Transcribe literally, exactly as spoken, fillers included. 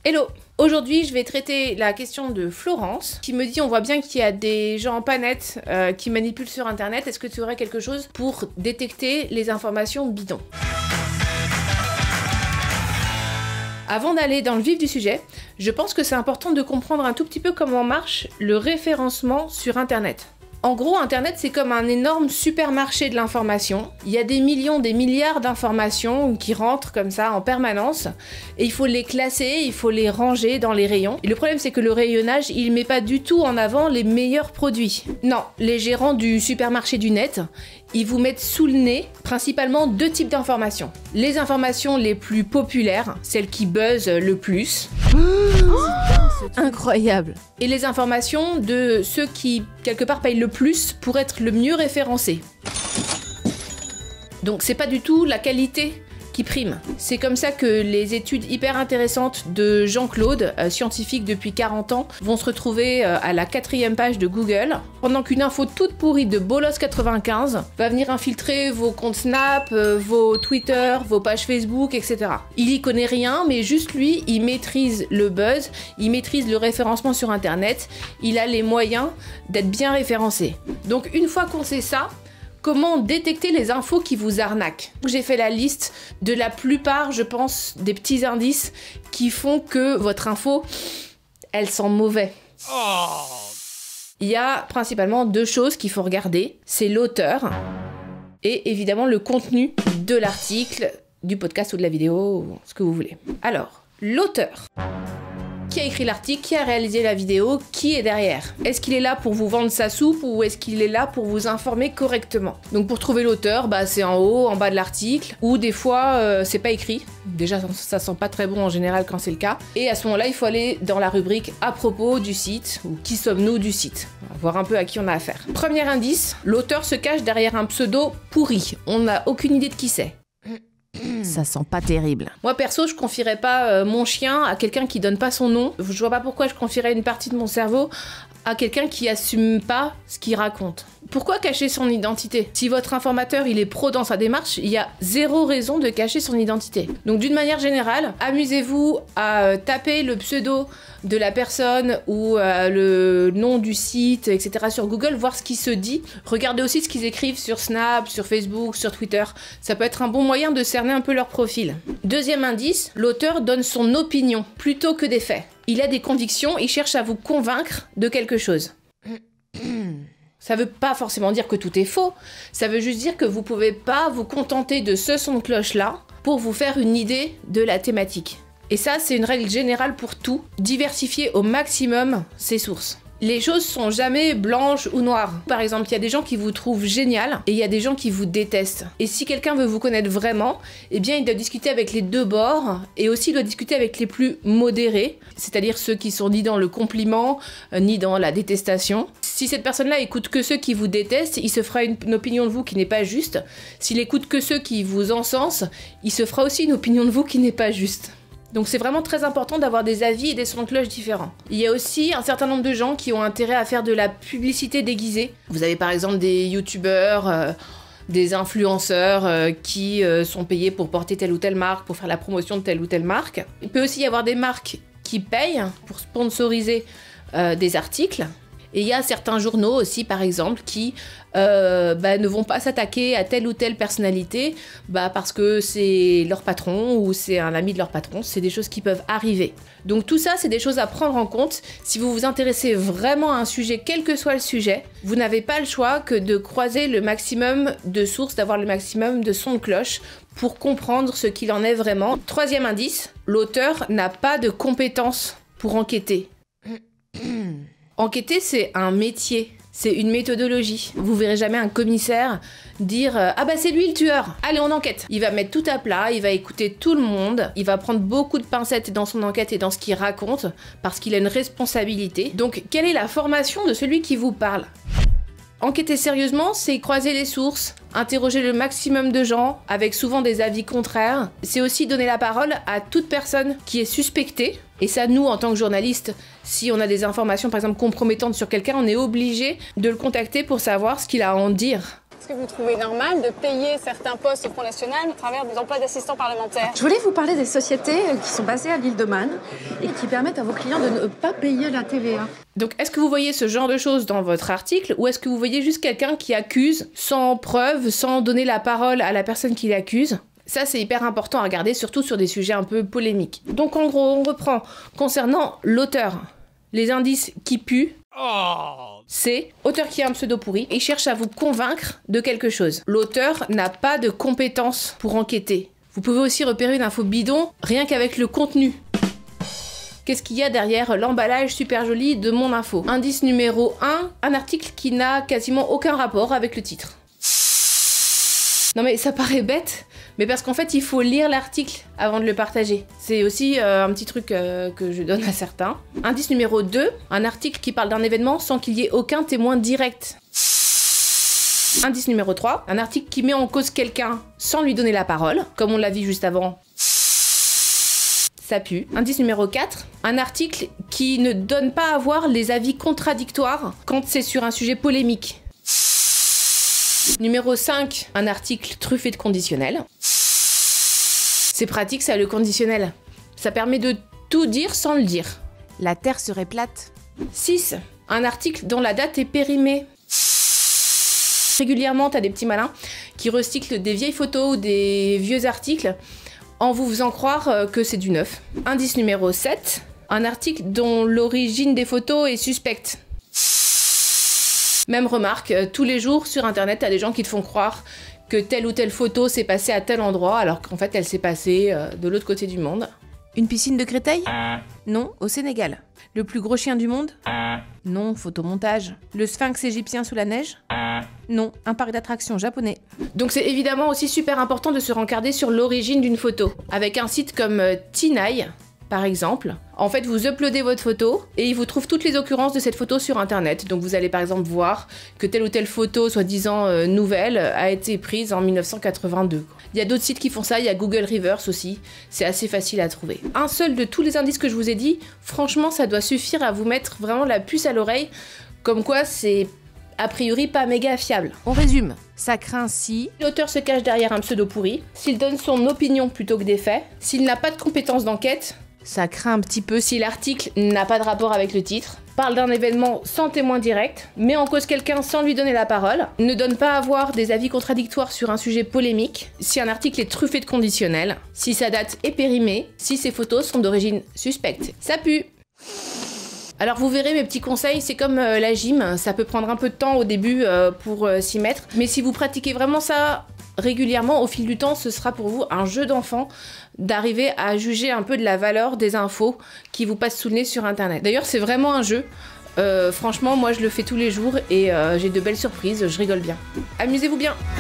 Hello! Aujourd'hui, je vais traiter la question de Florence, qui me dit, on voit bien qu'il y a des gens pas nets euh, qui manipulent sur Internet. Est-ce que tu aurais quelque chose pour détecter les informations bidons? Avant d'aller dans le vif du sujet, je pense que c'est important de comprendre un tout petit peu comment marche le référencement sur Internet. En gros, Internet, c'est comme un énorme supermarché de l'information. Il y a des millions, des milliards d'informations qui rentrent comme ça en permanence. Et il faut les classer, il faut les ranger dans les rayons. Et le problème, c'est que le rayonnage, il met pas du tout en avant les meilleurs produits. Non, les gérants du supermarché du net, ils vous mettent sous le nez principalement deux types d'informations. Les informations les plus populaires, celles qui buzzent le plus. Oh, incroyable. Et les informations de ceux qui, quelque part, payent le plus pour être le mieux référencés. Donc c'est pas du tout la qualité qui prime. C'est comme ça que les études hyper intéressantes de Jean-Claude, euh, scientifique depuis quarante ans, vont se retrouver euh, à la quatrième page de Google, pendant qu'une info toute pourrie de Bolos quatre-vingt-quinze va venir infiltrer vos comptes Snap, euh, vos Twitter, vos pages Facebook, et cetera. Il y connaît rien, mais juste lui, il maîtrise le buzz, il maîtrise le référencement sur Internet, il a les moyens d'être bien référencé. Donc une fois qu'on sait ça, comment détecter les infos qui vous arnaquent? J'ai fait la liste de la plupart, je pense, des petits indices qui font que votre info, elle sent mauvais. Oh. Il y a principalement deux choses qu'il faut regarder. C'est l'auteur et évidemment le contenu de l'article, du podcast ou de la vidéo, ce que vous voulez. Alors, l'auteur. Qui a écrit l'article, qui a réalisé la vidéo, qui est derrière? Est-ce qu'il est là pour vous vendre sa soupe ou est-ce qu'il est là pour vous informer correctement? Donc pour trouver l'auteur, bah, c'est en haut, en bas de l'article, ou des fois euh, c'est pas écrit. Déjà ça, ça sent pas très bon en général quand c'est le cas. Et à ce moment-là, il faut aller dans la rubrique à propos du site, ou qui sommes-nous du site. On va voir un peu à qui on a affaire. Premier indice, l'auteur se cache derrière un pseudo pourri. On n'a aucune idée de qui c'est. Ça sent pas terrible. Moi perso, je confierais pas euh, mon chien à quelqu'un qui donne pas son nom. Je vois pas pourquoi je confierais une partie de mon cerveau à quelqu'un qui assume pas ce qu'il raconte. Pourquoi cacher son identité? Si votre informateur il est pro dans sa démarche, il y a zéro raison de cacher son identité. Donc d'une manière générale, amusez-vous à euh, taper le pseudo de la personne ou euh, le nom du site, et cetera sur Google, voir ce qui se dit. Regardez aussi ce qu'ils écrivent sur Snap, sur Facebook, sur Twitter. Ça peut être un bon moyen de cerner un peu leur profil. Deuxième indice, l'auteur donne son opinion plutôt que des faits. Il a des convictions, il cherche à vous convaincre de quelque chose. Ça veut pas forcément dire que tout est faux, ça veut juste dire que vous pouvez pas vous contenter de ce son de cloche-là pour vous faire une idée de la thématique. Et ça, c'est une règle générale pour tout. Diversifier au maximum ses sources. Les choses sont jamais blanches ou noires. Par exemple, il y a des gens qui vous trouvent génial et il y a des gens qui vous détestent. Et si quelqu'un veut vous connaître vraiment, eh bien, il doit discuter avec les deux bords et aussi il doit discuter avec les plus modérés, c'est-à-dire ceux qui sont ni dans le compliment, euh, ni dans la détestation. Si cette personne-là écoute que ceux qui vous détestent, il se fera une, une opinion de vous qui n'est pas juste. S'il écoute que ceux qui vous encensent, il se fera aussi une opinion de vous qui n'est pas juste. Donc c'est vraiment très important d'avoir des avis et des sons de cloche différents. Il y a aussi un certain nombre de gens qui ont intérêt à faire de la publicité déguisée. Vous avez par exemple des youtubeurs, euh, des influenceurs euh, qui euh, sont payés pour porter telle ou telle marque, pour faire la promotion de telle ou telle marque. Il peut aussi y avoir des marques qui payent pour sponsoriser euh, des articles. Et il y a certains journaux aussi, par exemple, qui euh, bah, ne vont pas s'attaquer à telle ou telle personnalité bah, parce que c'est leur patron ou c'est un ami de leur patron. C'est des choses qui peuvent arriver. Donc tout ça, c'est des choses à prendre en compte. Si vous vous intéressez vraiment à un sujet, quel que soit le sujet, vous n'avez pas le choix que de croiser le maximum de sources, d'avoir le maximum de sons de cloche pour comprendre ce qu'il en est vraiment. Troisième indice, l'auteur n'a pas de compétences pour enquêter. Enquêter, c'est un métier, c'est une méthodologie. Vous verrez jamais un commissaire dire euh, « Ah bah c'est lui le tueur, allez on enquête !» Il va mettre tout à plat, il va écouter tout le monde, il va prendre beaucoup de pincettes dans son enquête et dans ce qu'il raconte, parce qu'il a une responsabilité. Donc quelle est la formation de celui qui vous parle ? Enquêter sérieusement, c'est croiser les sources, interroger le maximum de gens, avec souvent des avis contraires. C'est aussi donner la parole à toute personne qui est suspectée. Et ça, nous, en tant que journalistes, si on a des informations, par exemple, compromettantes sur quelqu'un, on est obligé de le contacter pour savoir ce qu'il a à en dire. Est-ce que vous trouvez normal de payer certains postes au Front National à travers des emplois d'assistants parlementaires? Je voulais vous parler des sociétés qui sont basées à l'île de Man et qui permettent à vos clients de ne pas payer la T V A. Donc, est-ce que vous voyez ce genre de choses dans votre article ou est-ce que vous voyez juste quelqu'un qui accuse sans preuve, sans donner la parole à la personne qui l'accuse? Ça, c'est hyper important à regarder, surtout sur des sujets un peu polémiques. Donc, en gros, on reprend. Concernant l'auteur, les indices qui puent, c'est auteur qui a un pseudo pourri et cherche à vous convaincre de quelque chose. L'auteur n'a pas de compétences pour enquêter. Vous pouvez aussi repérer une info bidon rien qu'avec le contenu. Qu'est-ce qu'il y a derrière l'emballage super joli de mon info? Indice numéro un, un article qui n'a quasiment aucun rapport avec le titre. Non mais ça paraît bête, mais parce qu'en fait il faut lire l'article avant de le partager. C'est aussi euh, un petit truc euh, que je donne à certains. Indice numéro deux, un article qui parle d'un événement sans qu'il y ait aucun témoin direct. Indice numéro trois, un article qui met en cause quelqu'un sans lui donner la parole, comme on l'a vu juste avant. Ça pue. Indice numéro quatre, un article qui ne donne pas à voir les avis contradictoires quand c'est sur un sujet polémique. Numéro cinq, un article truffé de conditionnels. C'est pratique ça, le conditionnel. Ça permet de tout dire sans le dire. La Terre serait plate. six, un article dont la date est périmée. Régulièrement, t'as des petits malins qui recyclent des vieilles photos ou des vieux articles en vous faisant croire que c'est du neuf. Indice numéro sept, un article dont l'origine des photos est suspecte. Même remarque, tous les jours sur internet, t'as des gens qui te font croire que telle ou telle photo s'est passée à tel endroit alors qu'en fait elle s'est passée de l'autre côté du monde. Une piscine de Créteil? Non, au Sénégal. Le plus gros chien du monde? Non, photomontage. Le sphinx égyptien sous la neige? Non, un parc d'attractions japonais. Donc c'est évidemment aussi super important de se rencarder sur l'origine d'une photo. Avec un site comme Tinaille, par exemple, en fait vous uploadez votre photo et il vous trouve toutes les occurrences de cette photo sur internet. Donc vous allez par exemple voir que telle ou telle photo, soi-disant euh, nouvelle, a été prise en mille neuf cent quatre-vingt-deux. Il y a d'autres sites qui font ça, il y a Google Reverse aussi, c'est assez facile à trouver. Un seul de tous les indices que je vous ai dit, franchement ça doit suffire à vous mettre vraiment la puce à l'oreille, comme quoi c'est a priori pas méga fiable. On résume. Ça craint si l'auteur se cache derrière un pseudo pourri, s'il donne son opinion plutôt que des faits, s'il n'a pas de compétences d'enquête, ça craint un petit peu si l'article n'a pas de rapport avec le titre, parle d'un événement sans témoin direct, met en cause quelqu'un sans lui donner la parole, ne donne pas à voir des avis contradictoires sur un sujet polémique, si un article est truffé de conditionnels, si sa date est périmée, si ses photos sont d'origine suspecte. Ça pue! Alors vous verrez, mes petits conseils, c'est comme euh, la gym, ça peut prendre un peu de temps au début euh, pour euh, s'y mettre, mais si vous pratiquez vraiment ça régulièrement, au fil du temps, ce sera pour vous un jeu d'enfant d'arriver à juger un peu de la valeur des infos qui vous passent sous le nez sur internet. D'ailleurs, c'est vraiment un jeu. Euh, franchement, moi je le fais tous les jours et euh, j'ai de belles surprises, je rigole bien. Amusez-vous bien!